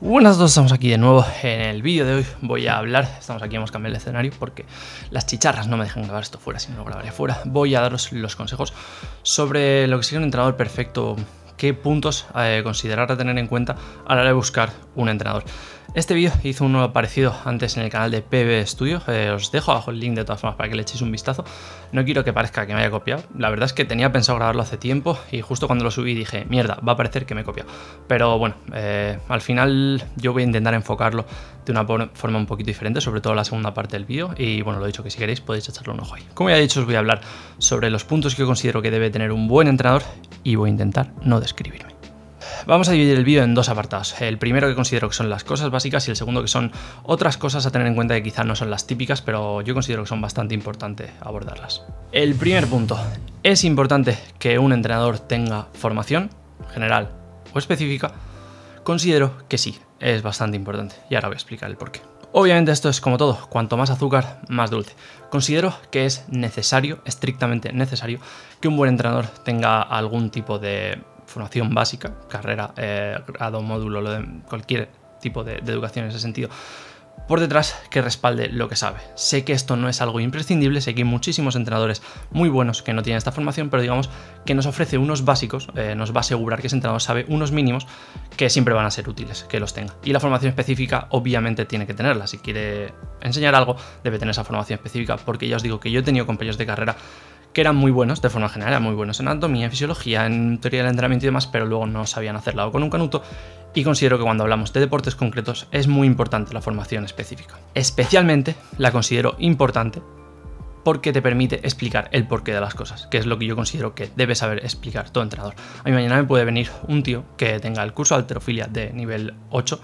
Buenas a todos, estamos aquí de nuevo. En el vídeo de hoy voy a hablar, estamos aquí, hemos cambiado el escenario porque las chicharras no me dejan grabar esto fuera, si no lo grabaré fuera. Voy a daros los consejos sobre lo que sería un entrenador perfecto, qué puntos considerar a tener en cuenta a la hora de buscar un entrenador. Este vídeo hizo uno parecido antes en el canal de PB Studio, os dejo abajo el link de todas formas para que le echéis un vistazo. No quiero que parezca que me haya copiado, la verdad es que tenía pensado grabarlo hace tiempo y justo cuando lo subí dije, mierda, va a parecer que me he copiado. Pero bueno, al final yo voy a intentar enfocarlo de una forma un poquito diferente, sobre todo la segunda parte del vídeo, y bueno, lo dicho, que si queréis podéis echarle un ojo ahí. Como ya he dicho, os voy a hablar sobre los puntos que yo considero que debe tener un buen entrenador y voy a intentar no describirme. Vamos a dividir el vídeo en dos apartados. El primero que considero que son las cosas básicas y el segundo que son otras cosas a tener en cuenta que quizás no son las típicas, pero yo considero que son bastante importantes abordarlas. El primer punto. ¿Es importante que un entrenador tenga formación general o específica? Considero que sí, es bastante importante y ahora voy a explicar el porqué. Obviamente esto es como todo, cuanto más azúcar, más dulce. Considero que es necesario, estrictamente necesario, que un buen entrenador tenga algún tipo de formación básica, carrera, grado, módulo, cualquier tipo de educación en ese sentido, por detrás que respalde lo que sabe. Sé que esto no es algo imprescindible, sé que hay muchísimos entrenadores muy buenos que no tienen esta formación, pero digamos que nos ofrece unos básicos, nos va a asegurar que ese entrenador sabe unos mínimos que siempre van a ser útiles, que los tenga. Y la formación específica obviamente tiene que tenerla, si quiere enseñar algo debe tener esa formación específica, porque ya os digo que yo he tenido compañeros de carrera que eran muy buenos de forma general, eran muy buenos en anatomía, en fisiología, en teoría del entrenamiento y demás, pero luego no sabían hacerla con un canuto, y considero que cuando hablamos de deportes concretos es muy importante la formación específica. Especialmente la considero importante porque te permite explicar el porqué de las cosas, que es lo que yo considero que debe saber explicar todo entrenador. A mí mañana me puede venir un tío que tenga el curso de halterofilia de nivel 8,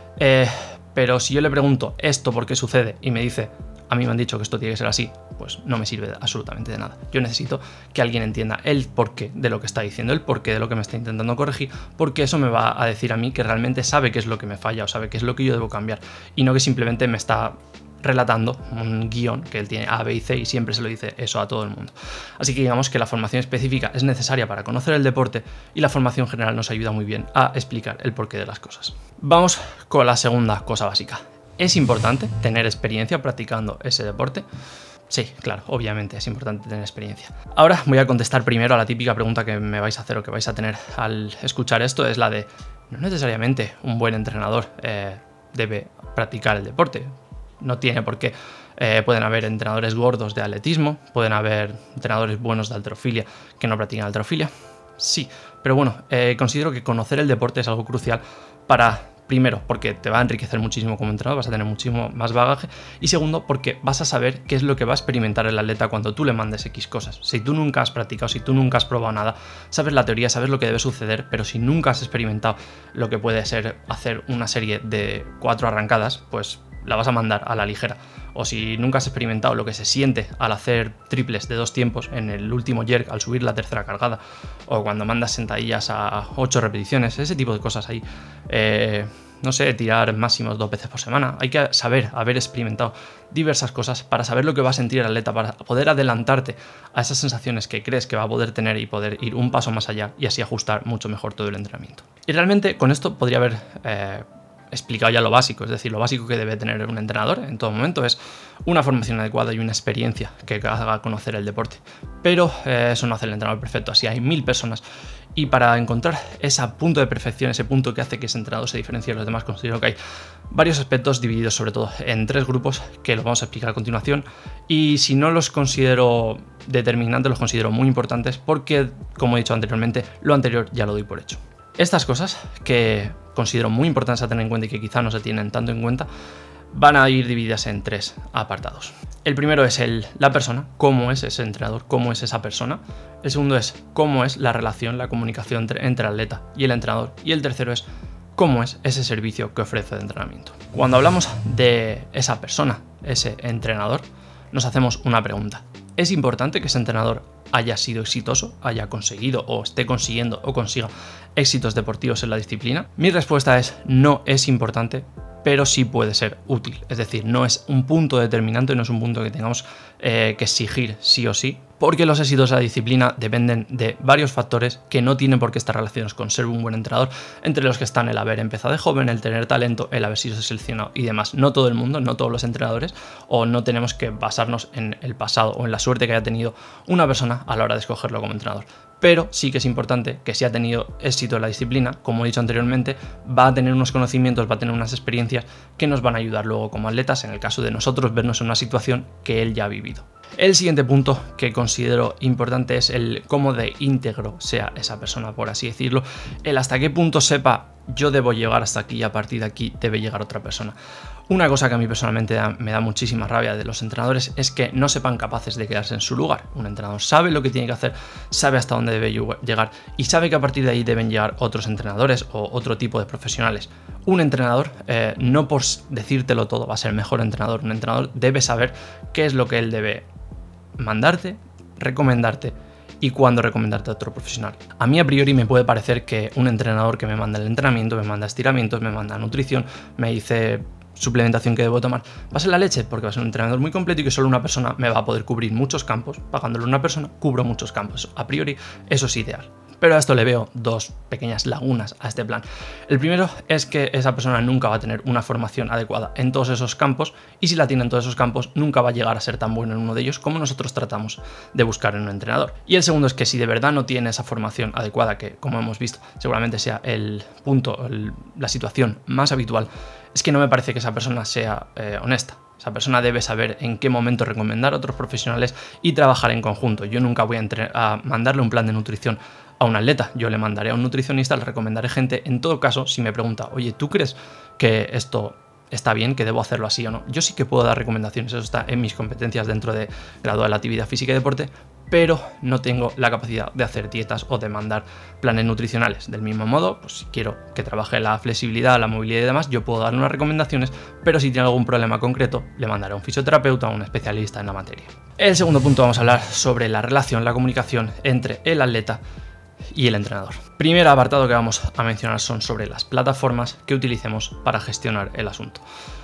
pero si yo le pregunto esto por qué sucede y me dice, a mí me han dicho que esto tiene que ser así, pues no me sirve absolutamente de nada. Yo necesito que alguien entienda el porqué de lo que está diciendo, el porqué de lo que me está intentando corregir, porque eso me va a decir a mí que realmente sabe qué es lo que me falla o sabe qué es lo que yo debo cambiar, y no que simplemente me está relatando un guión que él tiene A, B y C y siempre se lo dice eso a todo el mundo. Así que digamos que la formación específica es necesaria para conocer el deporte y la formación general nos ayuda muy bien a explicar el porqué de las cosas. Vamos con la segunda cosa básica. ¿Es importante tener experiencia practicando ese deporte? Sí, claro, obviamente es importante tener experiencia. Ahora voy a contestar primero a la típica pregunta que me vais a hacer o que vais a tener al escuchar esto, es la de no necesariamente un buen entrenador debe practicar el deporte. No tiene por qué. Pueden haber entrenadores gordos de atletismo, pueden haber entrenadores buenos de halterofilia que no practican halterofilia. Sí, pero bueno, considero que conocer el deporte es algo crucial para... Primero, porque te va a enriquecer muchísimo como entrenador, vas a tener muchísimo más bagaje. Y segundo, porque vas a saber qué es lo que va a experimentar el atleta cuando tú le mandes X cosas. Si tú nunca has practicado, si tú nunca has probado nada, sabes la teoría, sabes lo que debe suceder, pero si nunca has experimentado lo que puede ser hacer una serie de 4 arrancadas, pues la vas a mandar a la ligera. O si nunca has experimentado lo que se siente al hacer triples de 2 tiempos en el último jerk al subir la tercera cargada, o cuando mandas sentadillas a 8 repeticiones, ese tipo de cosas ahí. No sé, tirar máximos 2 veces por semana. Hay que saber, haber experimentado diversas cosas para saber lo que va a sentir el atleta, para poder adelantarte a esas sensaciones que crees que va a poder tener y poder ir un paso más allá y así ajustar mucho mejor todo el entrenamiento. Y realmente con esto podría haber explicado ya lo básico, es decir, lo básico que debe tener un entrenador en todo momento es una formación adecuada y una experiencia que haga conocer el deporte. Pero eso no hace el entrenador perfecto, así hay 1000 personas. Y para encontrar ese punto de perfección, ese punto que hace que ese entrenador se diferencie de los demás, considero que hay varios aspectos divididos sobre todo en 3 grupos que los vamos a explicar a continuación. Y si no los considero determinantes, los considero muy importantes porque, como he dicho anteriormente, lo anterior ya lo doy por hecho. Estas cosas que considero muy importantes a tener en cuenta y que quizá no se tienen tanto en cuenta van a ir divididas en 3 apartados. El primero es la persona, cómo es ese entrenador, cómo es esa persona. El segundo es cómo es la relación, la comunicación entre el atleta y el entrenador. Y el tercero es cómo es ese servicio que ofrece de entrenamiento. Cuando hablamos de esa persona, ese entrenador, nos hacemos una pregunta. ¿Es importante que ese entrenador haya sido exitoso, haya conseguido o esté consiguiendo o consiga éxitos deportivos en la disciplina? Mi respuesta es no es importante, pero sí puede ser útil. Es decir, no es un punto determinante, no es un punto que tengamos que exigir sí o sí, porque los éxitos de la disciplina dependen de varios factores que no tienen por qué estar relacionados con ser un buen entrenador, entre los que están el haber empezado de joven, el tener talento, el haber sido seleccionado y demás. No todo el mundo, no todos los entrenadores, o no tenemos que basarnos en el pasado o en la suerte que haya tenido una persona a la hora de escogerlo como entrenador. Pero sí que es importante que si ha tenido éxito en la disciplina, como he dicho anteriormente, va a tener unos conocimientos, va a tener unas experiencias que nos van a ayudar luego como atletas, en el caso de nosotros vernos en una situación que él ya ha vivido. El siguiente punto que considero importante es el cómo de íntegro sea esa persona, por así decirlo, el hasta qué punto sepa yo debo llegar hasta aquí y a partir de aquí debe llegar otra persona. Una cosa que a mí personalmente me da muchísima rabia de los entrenadores es que no sepan capaces de quedarse en su lugar. Un entrenador sabe lo que tiene que hacer, sabe hasta dónde debe llegar y sabe que a partir de ahí deben llegar otros entrenadores o otro tipo de profesionales. Un entrenador, no por decírtelo todo, va a ser el mejor entrenador. Un entrenador debe saber qué es lo que él debe mandarte, recomendarte y cuándo recomendarte a otro profesional. A mí a priori me puede parecer que un entrenador que me manda el entrenamiento, me manda estiramientos, me manda nutrición, me dice suplementación que debo tomar, va a ser la leche porque va a ser un entrenador muy completo y que solo una persona me va a poder cubrir muchos campos. Pagándole a una persona, cubro muchos campos. A priori eso es ideal. Pero a esto le veo dos pequeñas lagunas a este plan. El primero es que esa persona nunca va a tener una formación adecuada en todos esos campos y si la tiene en todos esos campos nunca va a llegar a ser tan bueno en uno de ellos como nosotros tratamos de buscar en un entrenador. Y el segundo es que si de verdad no tiene esa formación adecuada, que como hemos visto seguramente sea el punto, la situación más habitual, es que no me parece que esa persona sea honesta. Esa persona debe saber en qué momento recomendar a otros profesionales y trabajar en conjunto. Yo nunca voy a mandarle un plan de nutrición a un atleta, yo le mandaré a un nutricionista, le recomendaré gente. En todo caso, si me pregunta, oye, ¿tú crees que esto está bien, que debo hacerlo así o no? Yo sí que puedo dar recomendaciones, eso está en mis competencias dentro de grado de la actividad física y deporte, pero no tengo la capacidad de hacer dietas o de mandar planes nutricionales. Del mismo modo, pues si quiero que trabaje la flexibilidad, la movilidad y demás, yo puedo darle unas recomendaciones, pero si tiene algún problema concreto, le mandaré a un fisioterapeuta o a un especialista en la materia. El segundo punto, vamos a hablar sobre la relación, la comunicación entre el atleta y el entrenador. Primer apartado que vamos a mencionar son sobre las plataformas que utilicemos para gestionar el asunto.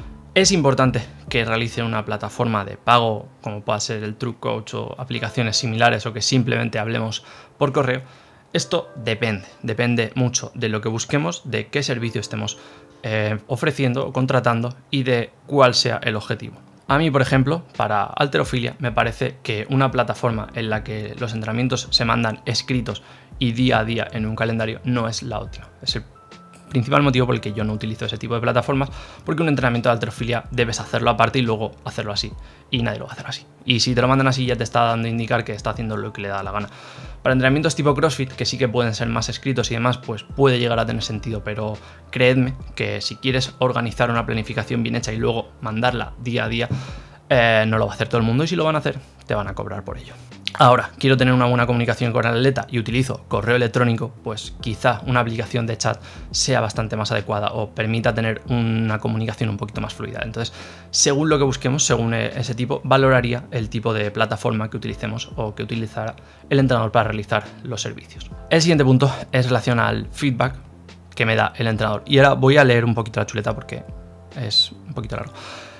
Es importante que realicen una plataforma de pago, como pueda ser el TrueCoach o aplicaciones similares, o que simplemente hablemos por correo. Esto depende mucho de lo que busquemos, de qué servicio estemos ofreciendo o contratando y de cuál sea el objetivo. A mí, por ejemplo, para halterofilia me parece que una plataforma en la que los entrenamientos se mandan escritos y día a día en un calendario no es la óptima. Es el principal motivo por el que yo no utilizo ese tipo de plataformas, porque un entrenamiento de halterofilia debes hacerlo aparte y luego hacerlo así, y nadie lo va a hacer así. Y si te lo mandan así ya te está dando a indicar que está haciendo lo que le da la gana. Para entrenamientos tipo CrossFit, que sí que pueden ser más escritos y demás, pues puede llegar a tener sentido, pero creedme que si quieres organizar una planificación bien hecha y luego mandarla día a día, no lo va a hacer todo el mundo, y si lo van a hacer, te van a cobrar por ello. Ahora, quiero tener una buena comunicación con el atleta y utilizo correo electrónico, pues quizá una aplicación de chat sea bastante más adecuada o permita tener una comunicación un poquito más fluida. Entonces, según lo que busquemos, según ese tipo, valoraría el tipo de plataforma que utilicemos o que utilizará el entrenador para realizar los servicios. El siguiente punto es relación al feedback que me da el entrenador. Y ahora voy a leer un poquito la chuleta porque es un poquito largo,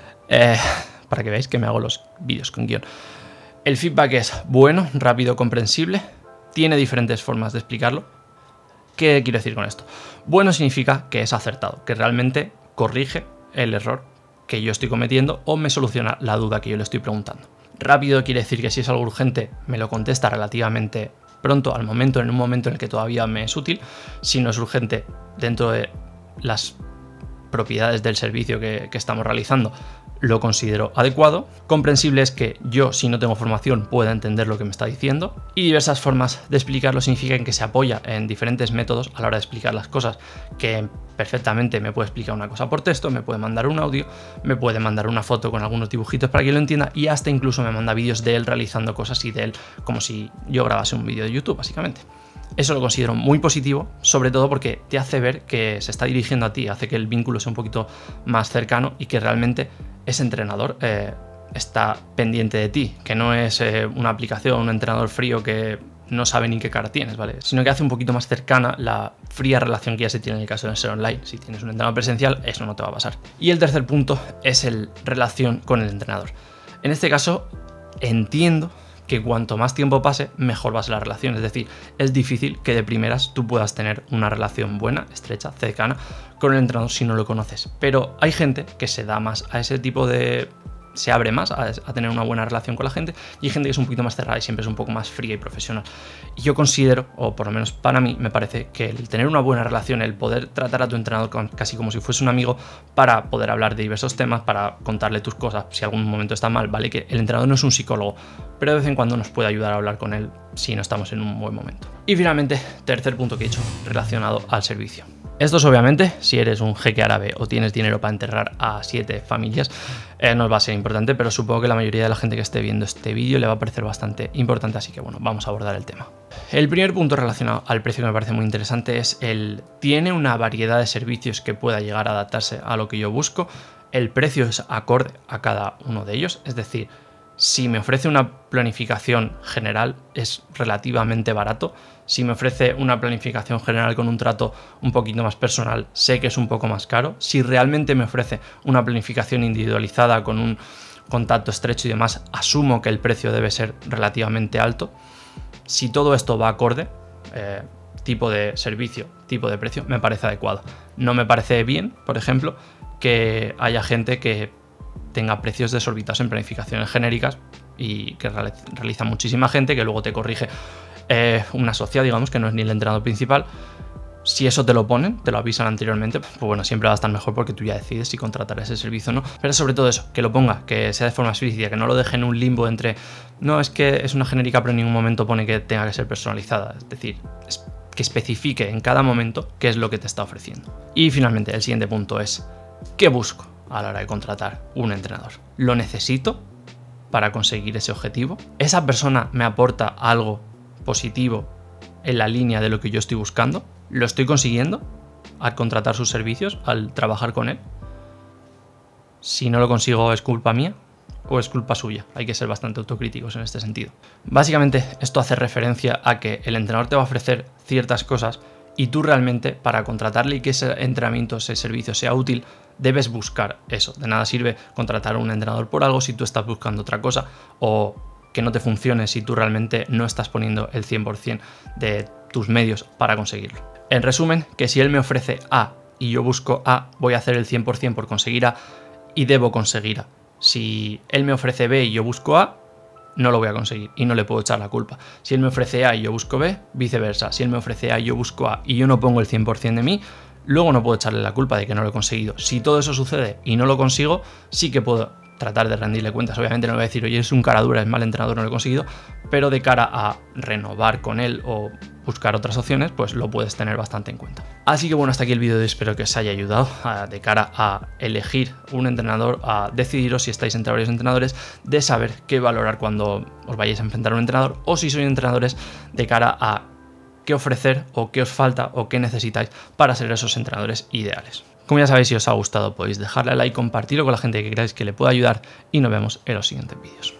para que veáis que me hago los vídeos con guión. El feedback es bueno, rápido, comprensible, tiene diferentes formas de explicarlo. ¿Qué quiero decir con esto? Bueno significa que es acertado, que realmente corrige el error que yo estoy cometiendo o me soluciona la duda que yo le estoy preguntando. Rápido quiere decir que si es algo urgente me lo contesta relativamente pronto, en un momento en el que todavía me es útil. Si no es urgente, dentro de las propiedades del servicio que estamos realizando, lo considero adecuado. Comprensible es que yo, si no tengo formación, pueda entender lo que me está diciendo. Y diversas formas de explicarlo significan que se apoya en diferentes métodos a la hora de explicar las cosas, que perfectamente me puede explicar una cosa por texto, me puede mandar un audio, me puede mandar una foto con algunos dibujitos para que lo entienda, y hasta incluso me manda vídeos de él realizando cosas y de él como si yo grabase un vídeo de YouTube, básicamente. Eso lo considero muy positivo, sobre todo porque te hace ver que se está dirigiendo a ti, hace que el vínculo sea un poquito más cercano y que realmente ese entrenador está pendiente de ti, que no es una aplicación, un entrenador frío que no sabe ni qué cara tienes, ¿vale? Sino que hace un poquito más cercana la fría relación que ya se tiene en el caso de ser online. Si tienes un entrenador presencial, eso no te va a pasar. Y el tercer punto es el relación con el entrenador. En este caso, entiendo que cuanto más tiempo pase, mejor va a ser la relación. Es decir, es difícil que de primeras tú puedas tener una relación buena, estrecha, cercana con el entrenador si no lo conoces. Pero hay gente que se da más a ese tipo de... se abre más a tener una buena relación con la gente, y hay gente que es un poquito más cerrada y siempre es un poco más fría y profesional. Y yo considero, o por lo menos para mí, me parece que el tener una buena relación, el poder tratar a tu entrenador casi como si fuese un amigo, para poder hablar de diversos temas, para contarle tus cosas si algún momento está mal, vale, que el entrenador no es un psicólogo, pero de vez en cuando nos puede ayudar a hablar con él si no estamos en un buen momento. Y finalmente, tercer punto que he hecho, relacionado al servicio. Esto es obviamente, si eres un jeque árabe o tienes dinero para enterrar a 7 familias, no va a ser importante, pero supongo que la mayoría de la gente que esté viendo este vídeo le va a parecer bastante importante, así que bueno, vamos a abordar el tema. El primer punto relacionado al precio que me parece muy interesante es ¿tiene una variedad de servicios que pueda llegar a adaptarse a lo que yo busco? El precio es acorde a cada uno de ellos, es decir, si me ofrece una planificación general es relativamente barato. Si me ofrece una planificación general con un trato un poquito más personal, sé que es un poco más caro. Si realmente me ofrece una planificación individualizada con un contacto estrecho y demás, asumo que el precio debe ser relativamente alto. Si todo esto va acorde, tipo de servicio, tipo de precio, me parece adecuado. No me parece bien, por ejemplo, que haya gente que tenga precios desorbitados en planificaciones genéricas y que realiza muchísima gente, que luego te corrige una asociado, digamos, que no es ni el entrenador principal. Si eso te lo ponen, te lo avisan anteriormente, pues bueno, siempre va a estar mejor porque tú ya decides si contratar ese servicio o no. Pero sobre todo eso, que lo ponga, que sea de forma explícita, que no lo deje en un limbo entre no, es que es una genérica pero en ningún momento pone que tenga que ser personalizada. Es decir, que especifique en cada momento qué es lo que te está ofreciendo. Y finalmente, el siguiente punto es ¿qué busco a la hora de contratar un entrenador? ¿Lo necesito para conseguir ese objetivo? ¿Esa persona me aporta algo positivo en la línea de lo que yo estoy buscando? ¿Lo estoy consiguiendo al contratar sus servicios, al trabajar con él? Si no lo consigo, ¿es culpa mía o es culpa suya? Hay que ser bastante autocríticos en este sentido. Básicamente, esto hace referencia a que el entrenador te va a ofrecer ciertas cosas y tú realmente, para contratarle y que ese entrenamiento, ese servicio sea útil, debes buscar eso. De nada sirve contratar a un entrenador por algo si tú estás buscando otra cosa, o que no te funcione si tú realmente no estás poniendo el 100% de tus medios para conseguirlo. En resumen, que si él me ofrece A y yo busco A, voy a hacer el 100% por conseguir A y debo conseguir A. Si él me ofrece B y yo busco A, no lo voy a conseguir y no le puedo echar la culpa. Si él me ofrece A y yo busco B, viceversa. Si él me ofrece A y yo busco A y yo no pongo el 100% de mí, luego no puedo echarle la culpa de que no lo he conseguido. Si todo eso sucede y no lo consigo, sí que puedo tratar de rendirle cuentas. Obviamente no le voy a decir, oye, es un cara dura, es mal entrenador, no lo he conseguido, pero de cara a renovar con él o buscar otras opciones, pues lo puedes tener bastante en cuenta. Así que bueno, hasta aquí el vídeo de hoy, espero que os haya ayudado de cara a elegir un entrenador, a decidiros si estáis entre varios entrenadores, de saber qué valorar cuando os vayáis a enfrentar a un entrenador, o si sois entrenadores, de cara a qué ofrecer o qué os falta o qué necesitáis para ser esos entrenadores ideales. Como ya sabéis, si os ha gustado podéis dejarle a like, compartirlo con la gente que creáis que le pueda ayudar y nos vemos en los siguientes vídeos.